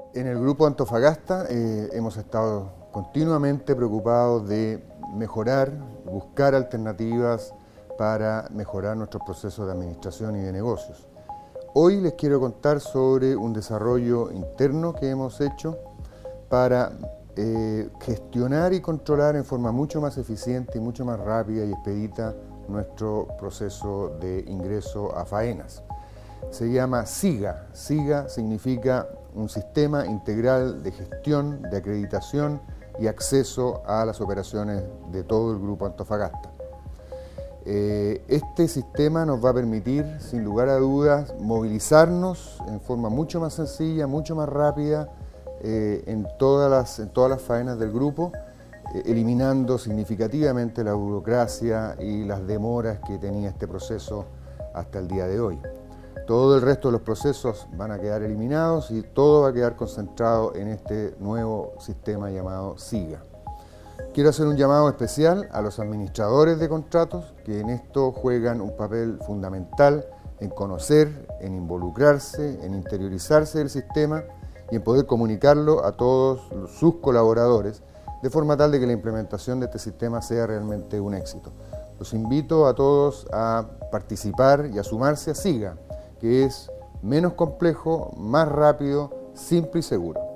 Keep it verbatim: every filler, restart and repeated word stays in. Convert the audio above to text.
En el Grupo Antofagasta eh, hemos estado continuamente preocupados de mejorar, buscar alternativas para mejorar nuestros procesos de administración y de negocios. Hoy les quiero contar sobre un desarrollo interno que hemos hecho para eh, gestionar y controlar en forma mucho más eficiente y mucho más rápida y expedita nuestro proceso de ingreso a faenas. Se llama SIGA. SIGA significa un sistema integral de gestión, de acreditación y acceso a las operaciones de todo el Grupo Antofagasta. Eh, este sistema nos va a permitir, sin lugar a dudas, movilizarnos en forma mucho más sencilla, mucho más rápida eh, en, todas las, en todas las faenas del grupo, eh, eliminando significativamente la burocracia y las demoras que tenía este proceso hasta el día de hoy. Todo el resto de los procesos van a quedar eliminados y todo va a quedar concentrado en este nuevo sistema llamado SIGA. Quiero hacer un llamado especial a los administradores de contratos que en esto juegan un papel fundamental en conocer, en involucrarse, en interiorizarse del sistema y en poder comunicarlo a todos sus colaboradores de forma tal de que la implementación de este sistema sea realmente un éxito. Los invito a todos a participar y a sumarse a SIGA, que es menos complejo, más rápido, simple y seguro.